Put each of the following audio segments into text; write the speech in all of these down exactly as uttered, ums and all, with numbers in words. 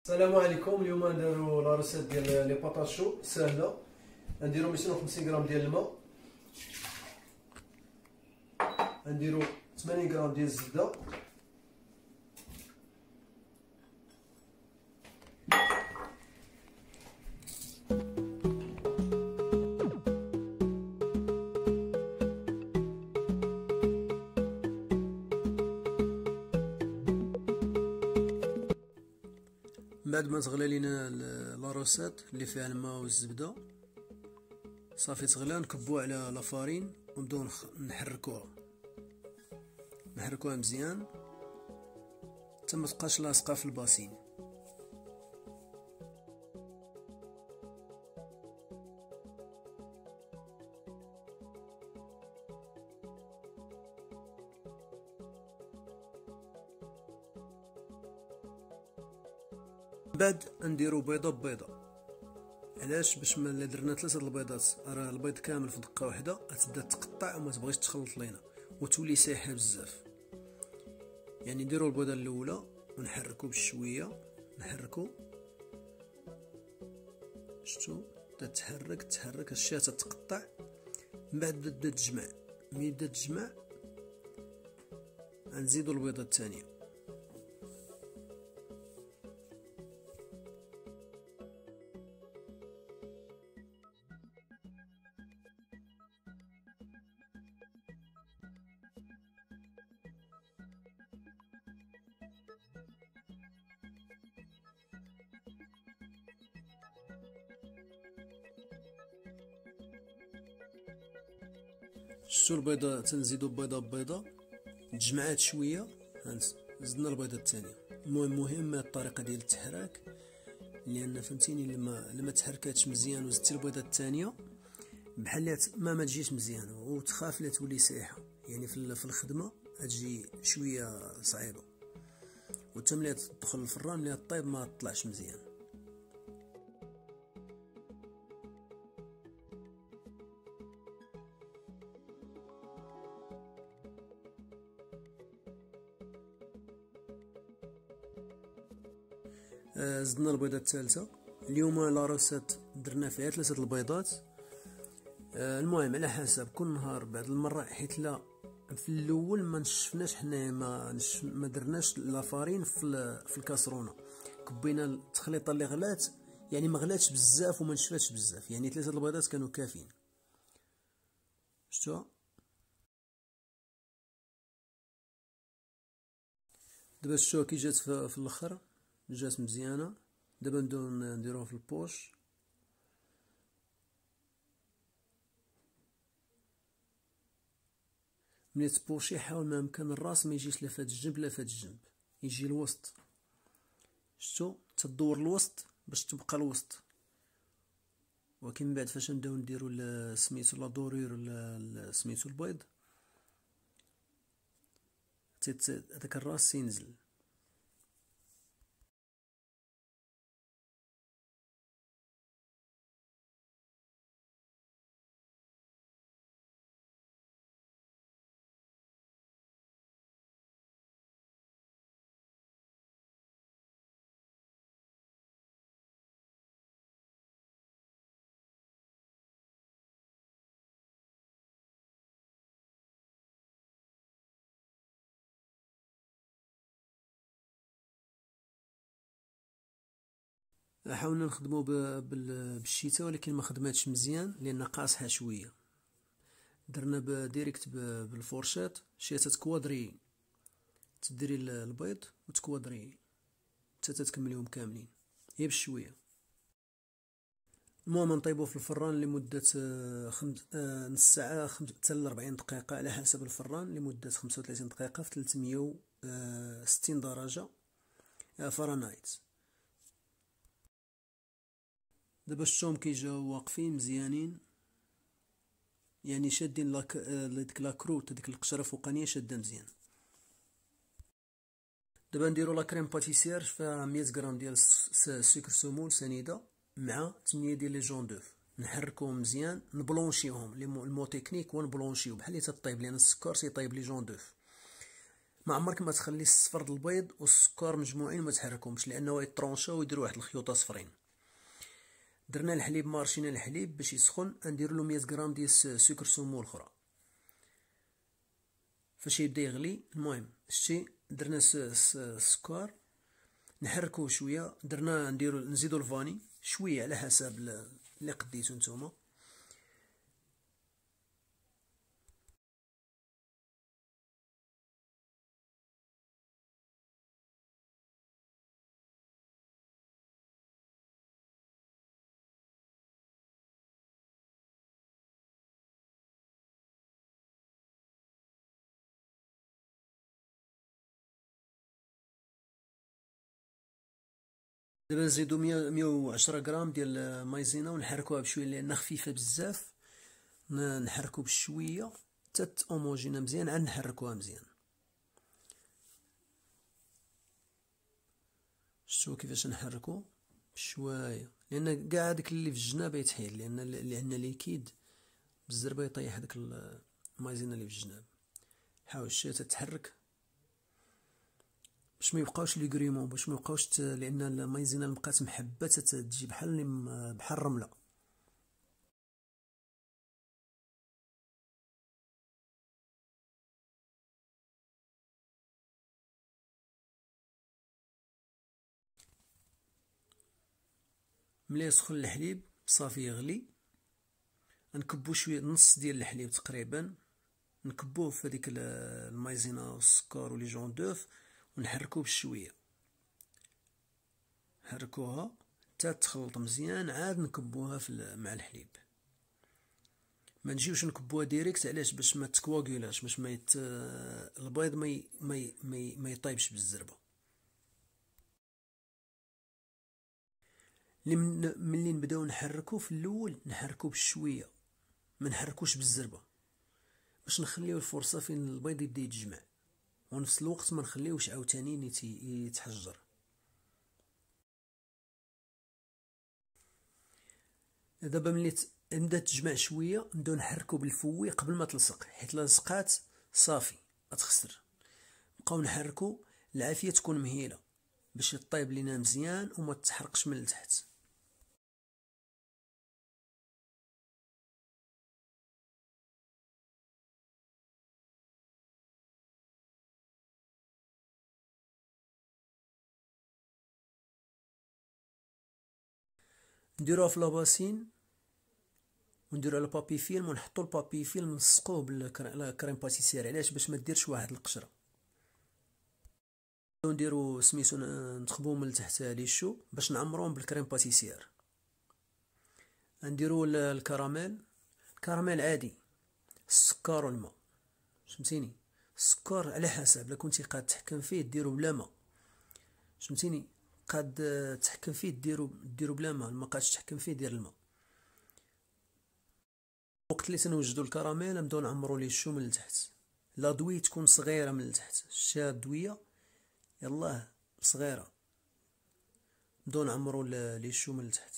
السلام عليكم. اليوم نديرو لا ريسيت ديال لي بطاط شو ساهله. نديرو مئتين وخمسين غرام ديال الماء، نديرو ثمانين غرام ديال الزبده، بعد ما تغلى لينا لا روسيت اللي فيها الماء والزبده صافي تغلى، نكبوها على لافارين ونبداو نحركوها نحركوها مزيان حتى ما تبقاش لاصقه في الباسين. بعد نديرو بيضه ببيضه. علاش؟ باش ما درنا ثلاثه البيضات راه البيض كامل في دقه واحده غتبدا تقطع وما تبغيش تخلط لينا وتولي سايحه بزاف. يعني نديرو البيضه الاولى ونحركو بشويه، نحركو شفتو بدا تحرك تحرك الشاة تتقطع. من بعد بدا تجمع، ملي بدا تجمع غنزيدو البيضه الثانيه. شفتو البيضه تنزيدو بيضه ببيضه تجمعات شويه، زدنا البيضه الثانيه. المهم مهم الطريقه ديال التحراك، لان فهمتيني لما لما تحركاتش مزيان وزدتي البيضه الثانيه بحال ما ما تجيش مزيان وتخاف لا تولي سايحه. يعني في في الخدمه تجي شويه صعيبه، وتا ملي تدخل الفران ملي طيب ما تطلعش مزيان. زدنا البيضه الثالثه. اليوم لا روسيت درنا فيها ثلاثه البيضات. المهم على حسب كل نهار بعد المره، حيت لا في الاول ما نشفناش حنايا ما نشف ما درناش لافارين في في الكاسرونه، كبينا التخليطه اللي غلات، يعني ما غلاتش بزاف وما نشفاتش بزاف، يعني ثلاثه البيضات كانوا كافيين. شفتوها دابا؟ شفتوها كي جات في, في الاخر جات مزيانه. دابا نبداو نديروها في البوش. ملي تبوشي حاول ما امكن الراس ما يجيش لا فهاد الجنب لا فهاد الجنب، يجي الوسط. شفتو تدور الوسط باش تبقى الوسط. ولكن من بعد فاش نبداو نديرو سميتو لا دورير ولا سميتو البيض هذاك الراس ينزل. حاولنا نخدمو بالشتاء ولكن ما خدماتش مزيان لان قاصحه شويه. درنا ديريكت بالفورشات شي تتكوادري، تديري البيض وتكوادري حتى تكمليهم كاملين هي بشويه. المهم نطيبوه في الفران لمده خمس نص ساعه حتى ل أربعين دقيقه على حسب الفران، لمده خمسة وثلاثين دقيقه في ثلاثمية وستين درجه فahrenheit. دابا شفتوهم كي جاو واقفين مزيانين، يعني شادين لاك ديك لاكروت هذيك القشره فوقانيه شاده مزيان. دابا نديرو لا كريم باتيسير فيها مية غرام ديال السكر سمول سنيده مع ثمانية ديال لي جون دوف. نحركوهم مزيان نبلونشيوهم. المو تكنيك هو نبلونشيو بحال اللي تطيب، لان السكر تيطيب لي جون دوف. ما عمرك ما تخلي الصفر د البيض والسكر مجموعين وما تحركهمش، لانه يطرونشاو ويديروا واحد الخيوطه صفرين. درنا الحليب، مارشينا الحليب باش يسخن، نديروا له مية غرام ديال سكر سمو الاخرى. فاش يبدا يغلي، المهم شتي درنا السكر نحركوه شويه، درنا نديرو نزيدو الفاني شويه على حسب اللي قديتو نتوما. دابا نزيدو مية وعشرة غرام ديال مايزينا ونحركوها بشويه لان خفيفه بزاف. نحركو بشويه حتى تأوموجينا مزيان، عاد نحركوها مزيان. شفتوا كيفاش نحركو بشويه، لان كاع داك اللي في الجناب يتحيد، لان اللي عندنا ليكيد بالزربه يطيح داك المايزينا اللي في الجناب. حاول شي تتحرك باش ما يبقاوش لي غريمون، باش ما يبقاوش، لان المايزينا اللي بقات محبه تتجي بحال بحال الرمله. ملي يسخن الحليب صافي يغلي، نكبو شويه نص ديال الحليب تقريبا، نكبوه في هذيك المايزينا والسكر ولي جون دوف ونحركوه بشويه، نحركوها حتى تخلط مزيان، عاد نكبوها في مع الحليب. ما نجيوش نكبوها ديريكت، علاش؟ باش ما تكواغيلاش، باش ما يت... البيض ما ي... ما ي... ما, ي... ما يطيبش بالزربه. من ملي نبداو نحركو في الاول نحركو بشويه، ما نحركوش بالزربه، باش نخليو الفرصه فين البيض يبدا يتجمع، ونفس الوقت ما نخليوش عاوتاني يتحجر. دابا ملي نبدا تجمع شويه نبداو نحركو بالفوي قبل ما تلصق، حيت لصقات صافي غتخسر. نبقاو نحركو العافيه تكون مهيله باش يطيب لينا مزيان وما تحرقش من التحت. نديروها في لاباسين ونديرو على بابي فيلم، ونحطو البابي فيلم نلصقوه بالكريم باتيسير، علاش؟ باش ما ديرش واحد القشره. نديرو سميتو نتخبو من التحت لي شو باش نعمروهم بالكريم باتيسير. نديرو الكراميل، الكراميل عادي، السكر والماء، فهمتيني؟ السكر على حسب، لا كنتي قاد تحكم فيه ديرو بلا ما، فهمتيني؟ قاد تحكم فيه ديرو ديرو بلا ما، ما قادش تحكم فيه دير الماء. وقت اللي تنوجدو الكراميل نبداو نعمرو ليه الشو من التحت، لا دوي تكون صغيره من التحت، شتيها الدويه يلاه صغيره، نبداو نعمرو ليه الشو من التحت.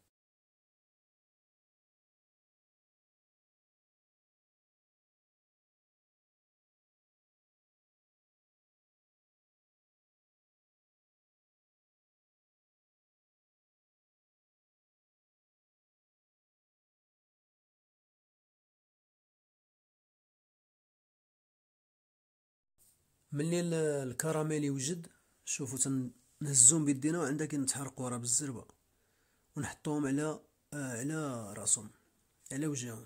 ملي الكراميل يوجد، شوفوا تنهزوهم بيدينا وعندها كيتحرقوا راه بالزربه، ونحطوهم على على راسهم، على وجههم،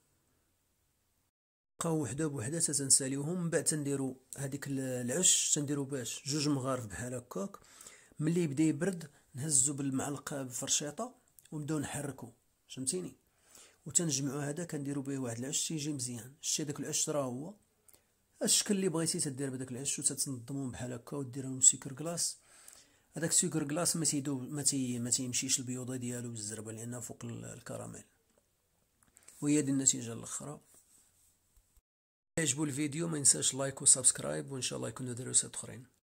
بقاو وحده بوحده حتى تنساليوهم. من بعد تنديرو هذيك العش، تنديرو باش جوج مغارف بحال هكاك. ملي يبدا يبرد نهزو بالمعلقه بفرشيطه ونبداو نحركو، فهمتيني؟ وتنجمعو هذا كنديرو به واحد العش تيجي مزيان. شتي داك العش راه هو الشكل اللي بغيتي تدير بداك العش، وتتنظمهم بحال هكا وديرهم سكر كلاص. هذاك السكر كلاص ما تيدوب، ما تي ما تيمشيش البيوضه ديالو بالزربه لانه فوق الكراميل. وهي دي النتيجه الاخرى. يعجبو الفيديو ما ينساش لايك وسبسكرايب، وان شاء الله يكونوا دروسات اخرين.